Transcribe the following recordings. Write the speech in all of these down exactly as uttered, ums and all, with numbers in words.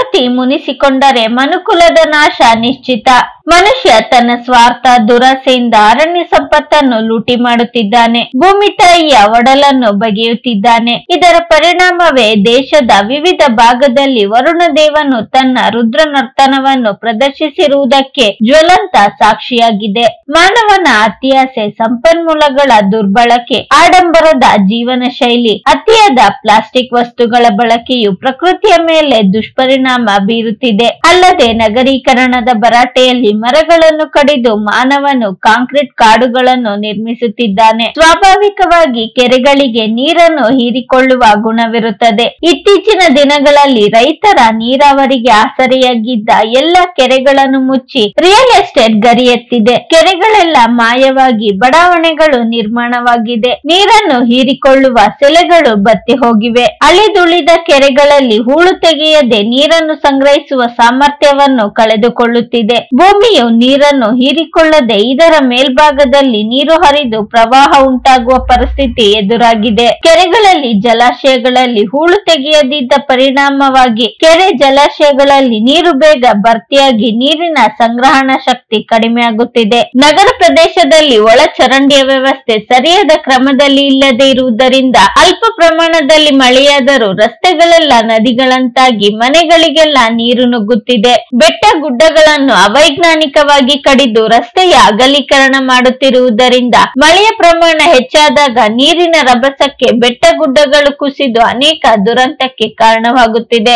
ಪ್ರಕೃತಿ ಮುನಿಸಿಕೊಂಡರೆ ಮನುಕುಲದ ನಾಶ ನಿಶ್ಚಿತ. ಮನುಷ್ಯ ತನ್ನ ಸ್ವಾರ್ಥ ದುರಾಸೆಯಿಂದ ಅರಣ್ಯ ಸಂಪತ್ತನ್ನು ಲೂಟಿ ಮಾಡುತ್ತಿದ್ದಾನೆ. ಭೂಮಿ ತಾಯಿಯ ಒಡಲನ್ನು ಬಗೆಯುತ್ತಿದ್ದಾನೆ. ಇದರ ಪರಿಣಾಮವೇ ದೇಶದ ವಿವಿಧ ಭಾಗದಲ್ಲಿ ವರುಣ ದೇವನು ತನ್ನ ರುದ್ರ ನರ್ತನವನ್ನು ಪ್ರದರ್ಶಿಸಿರುವುದಕ್ಕೆ ಜ್ವಲಂತ ಸಾಕ್ಷಿಯಾಗಿದೆ. ಮಾನವನ ಅತ್ಯಾಸೆ, ಸಂಪನ್ಮೂಲಗಳ ದುರ್ಬಳಕೆ, ಆಡಂಬರದ ಜೀವನ ಶೈಲಿ, ಅತಿಯಾದ ಪ್ಲಾಸ್ಟಿಕ್ ವಸ್ತುಗಳ ಬಳಕೆಯು ಪ್ರಕೃತಿಯ ಮೇಲೆ ದುಷ್ಪರಿಣಾಮ ಬೀರುತ್ತಿದೆ. ಅಲ್ಲದೆ ನಗರೀಕರಣದ ಭರಾಟೆಯಲ್ಲಿ ಮರಗಳನ್ನು ಕಡಿದು ಮಾನವನು ಕಾಂಕ್ರೀಟ್ ಕಾಡುಗಳನ್ನು ನಿರ್ಮಿಸುತ್ತಿದ್ದಾನೆ. ಸ್ವಾಭಾವಿಕವಾಗಿ ಕೆರೆಗಳಿಗೆ ನೀರನ್ನು ಹೀರಿಕೊಳ್ಳುವ ಗುಣವಿರುತ್ತದೆ. ಇತ್ತೀಚಿನ ದಿನಗಳಲ್ಲಿ ರೈತರ ನೀರಾವರಿಗೆ ಆಸರೆಯಾಗಿದ್ದ ಎಲ್ಲ ಕೆರೆಗಳನ್ನು ಮುಚ್ಚಿ ರಿಯಲ್ ಎಸ್ಟೇಟ್ ಗರಿಯೆತ್ತಿದೆ. ಕೆರೆಗಳೆಲ್ಲ ಮಾಯವಾಗಿ ಬಡಾವಣೆಗಳು ನಿರ್ಮಾಣವಾಗಿದೆ. ನೀರನ್ನು ಹೀರಿಕೊಳ್ಳುವ ಸೆಲೆಗಳು ಬತ್ತಿ ಹೋಗಿವೆ. ಅಳಿದುಳಿದ ಕೆರೆಗಳಲ್ಲಿ ಹೂಳು ತೆಗೆಯದೆ ನೀರನ್ನು ಸಂಗ್ರಹಿಸುವ ಸಾಮರ್ಥ್ಯವನ್ನು ಕಳೆದುಕೊಳ್ಳುತ್ತಿದೆ. ಭೂಮಿಯು ನೀರನ್ನು ಹೀರಿಕೊಳ್ಳದೆ ಇದರ ಮೇಲ್ಭಾಗದಲ್ಲಿ ನೀರು ಹರಿದು ಪ್ರವಾಹ ಉಂಟಾಗುವ ಪರಿಸ್ಥಿತಿ ಎದುರಾಗಿದೆ. ಕೆರೆಗಳಲ್ಲಿ ಜಲಾಶಯಗಳಲ್ಲಿ ಹೂಳು ತೆಗೆಯದಿದ್ದ ಪರಿಣಾಮವಾಗಿ ಕೆರೆ ಜಲಾಶಯಗಳಲ್ಲಿ ನೀರು ಬೇಗ ಭರ್ತಿಯಾಗಿ ನೀರಿನ ಸಂಗ್ರಹಣಾ ಶಕ್ತಿ ಕಡಿಮೆಯಾಗುತ್ತಿದೆ. ನಗರ ಪ್ರದೇಶದಲ್ಲಿ ಒಳಚರಂಡಿಯ ವ್ಯವಸ್ಥೆ ಸರಿಯಾದ ಕ್ರಮದಲ್ಲಿ ಇಲ್ಲದೆ ಇರುವುದರಿಂದ ಅಲ್ಪ ಪ್ರಮಾಣದಲ್ಲಿ ಮಳೆಯಾದರೂ ರಸ್ತೆಗಳೆಲ್ಲ ನದಿಗಳಂತಾಗಿ ಮನೆಗಳಿಗೆಲ್ಲ ನೀರು ನುಗ್ಗುತ್ತಿದೆ. ಬೆಟ್ಟ ಗುಡ್ಡಗಳನ್ನು ಅವೈಜ್ಞಾನಿಕವಾಗಿ ಕಡಿದು ರಸ್ತೆಯ ಅಗಲೀಕರಣ ಮಾಡುತ್ತಿರುವುದರಿಂದ ಮಳೆಯ ಪ್ರಮಾಣ ಹೆಚ್ಚಾದಾಗ ನೀರಿನ ರಭಸಕ್ಕೆ ಬೆಟ್ಟ ಗುಡ್ಡಗಳು ಕುಸಿದು ಅನೇಕ ದುರಂತಕ್ಕೆ ಕಾರಣವಾಗುತ್ತಿದೆ.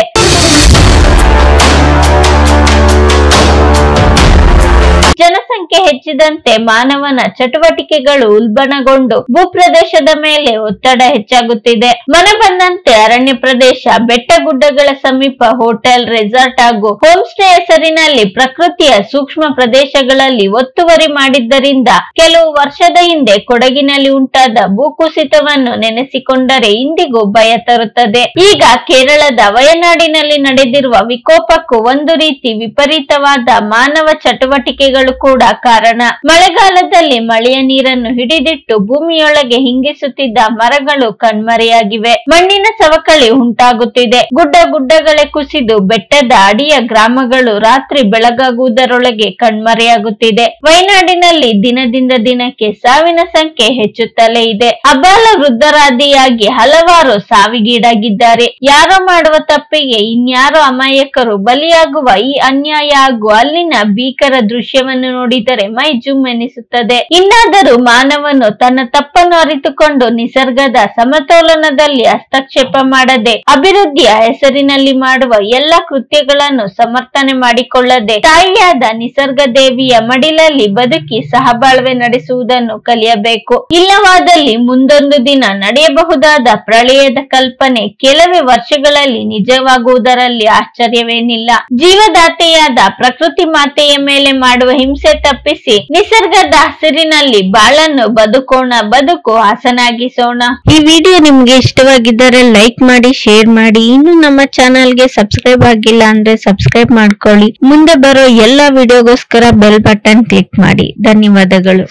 ಜನಸಂಖ್ಯೆ ಹೆಚ್ಚಿದಂತೆ ಮಾನವನ ಚಟುವಟಿಕೆಗಳು ಉಲ್ಬಣಗೊಂಡು ಭೂಪ್ರದೇಶದ ಮೇಲೆ ಒತ್ತಡ ಹೆಚ್ಚಾಗುತ್ತಿದೆ. ಮನ ಬಂದಂತೆ ಅರಣ್ಯ ಪ್ರದೇಶ, ಬೆಟ್ಟ ಗುಡ್ಡಗಳ ಸಮೀಪ ಹೋಟೆಲ್, ರೆಸಾರ್ಟ್ ಹಾಗೂ ಹೋಮ್ ಸ್ಟೇ ಹೆಸರಿನಲ್ಲಿ ಪ್ರಕೃತಿಯ ಸೂಕ್ಷ್ಮ ಪ್ರದೇಶಗಳಲ್ಲಿ ಒತ್ತುವರಿ ಮಾಡಿದ್ದರಿಂದ ಕೆಲವು ವರ್ಷದ ಹಿಂದೆ ಕೊಡಗಿನಲ್ಲಿ ಉಂಟಾದ ಭೂಕುಸಿತವನ್ನು ನೆನೆಸಿಕೊಂಡರೆ ಇಂದಿಗೂ ಭಯ ತರುತ್ತದೆ. ಈಗ ಕೇರಳದ ವಯನಾಡಿನಲ್ಲಿ ನಡೆದಿರುವ ವಿಕೋಪಕ್ಕೂ ಒಂದು ರೀತಿ ವಿಪರೀತವಾದ ಮಾನವ ಚಟುವಟಿಕೆಗಳು ಕೂಡ ಕಾರಣ. ಮಳೆಗಾಲದಲ್ಲಿ ಮಳೆಯ ನೀರನ್ನು ಹಿಡಿದಿಟ್ಟು ಭೂಮಿಯೊಳಗೆ ಹಿಂಗಿಸುತ್ತಿದ್ದ ಮರಗಳು ಕಣ್ಮರೆಯಾಗಿವೆ. ಮಣ್ಣಿನ ಸವಕಳಿ ಉಂಟಾಗುತ್ತಿದೆ. ಗುಡ್ಡ ಗುಡ್ಡಗಳೇ ಕುಸಿದು ಬೆಟ್ಟದ ಅಡಿಯ ಗ್ರಾಮಗಳು ರಾತ್ರಿ ಬೆಳಗಾಗುವುದರೊಳಗೆ ಕಣ್ಮರೆಯಾಗುತ್ತಿದೆ. ವಯನಾಡಿನಲ್ಲಿ ದಿನದಿಂದ ದಿನಕ್ಕೆ ಸಾವಿನ ಸಂಖ್ಯೆ ಹೆಚ್ಚುತ್ತಲೇ ಇದೆ. ಅಬಾಲ ವೃದ್ಧರಾದಿಯಾಗಿ ಹಲವಾರು ಸಾವಿಗೀಡಾಗಿದ್ದಾರೆ. ಯಾರೋ ಮಾಡುವ ತಪ್ಪಿಗೆ ಇನ್ಯಾರೋ ಅಮಾಯಕರು ಬಲಿಯಾಗುವ ಈ ಅನ್ಯಾಯ ಹಾಗೂ ಅಲ್ಲಿನ ಭೀಕರ ದೃಶ್ಯವನ್ನು ನೋಡಿದರೆ ಮೈ ಜುಮ್ ಎನಿಸುತ್ತದೆ. ಇನ್ನಾದರೂ ಮಾನವನು ತನ್ನ ತಪ್ಪನ್ನು ಅರಿತುಕೊಂಡು ನಿಸರ್ಗದ ಸಮತೋಲನದಲ್ಲಿ ಹಸ್ತಕ್ಷೇಪ ಮಾಡದೆ ಅಭಿವೃದ್ಧಿಯ ಹೆಸರಿನಲ್ಲಿ ಮಾಡುವ ಎಲ್ಲ ಕೃತ್ಯಗಳನ್ನು ಸಮರ್ಥನೆ ಮಾಡಿಕೊಳ್ಳದೆ ತಾಯಿಯಾದ ನಿಸರ್ಗ ದೇವಿಯ ಮಡಿಲಲ್ಲಿ ಬದುಕಿ ಸಹಬಾಳ್ವೆ ನಡೆಸುವುದನ್ನು ಕಲಿಯಬೇಕು. ಇಲ್ಲವಾದಲ್ಲಿ ಮುಂದೊಂದು ದಿನ ನಡೆಯಬಹುದಾದ ಪ್ರಳಯದ ಕಲ್ಪನೆ ಕೆಲವೇ ವರ್ಷಗಳಲ್ಲಿ ನಿಜವಾಗುವುದರಲ್ಲಿ ಆಶ್ಚರ್ಯವೇನಿಲ್ಲ. ಜೀವದಾತೆಯಾದ ಪ್ರಕೃತಿ ಮಾತೆಯ ಮೇಲೆ ಮಾಡುವ ಹಿಂಸೆ ತಪ್ಪಿಸಿ ನಿಸರ್ಗದ ಹಸಿರಿನಲ್ಲಿ ಬಾಳನ್ನು ಬದುಕೋಣ, ಬದುಕು ಹಸನಾಗಿಸೋಣ. ಈ ವಿಡಿಯೋ ನಿಮ್ಗೆ ಇಷ್ಟವಾಗಿದ್ದರೆ ಲೈಕ್ ಮಾಡಿ, ಶೇರ್ ಮಾಡಿ. ಇನ್ನು ನಮ್ಮ ಚಾನೆಲ್ಗೆ ಸಬ್ಸ್ಕ್ರೈಬ್ ಆಗಿಲ್ಲ ಅಂದ್ರೆ ಸಬ್ಸ್ಕ್ರೈಬ್ ಮಾಡ್ಕೊಳ್ಳಿ. ಮುಂದೆ ಬರೋ ಎಲ್ಲಾ ವಿಡಿಯೋಗೋಸ್ಕರ ಬೆಲ್ ಬಟನ್ ಕ್ಲಿಕ್ ಮಾಡಿ. ಧನ್ಯವಾದಗಳು.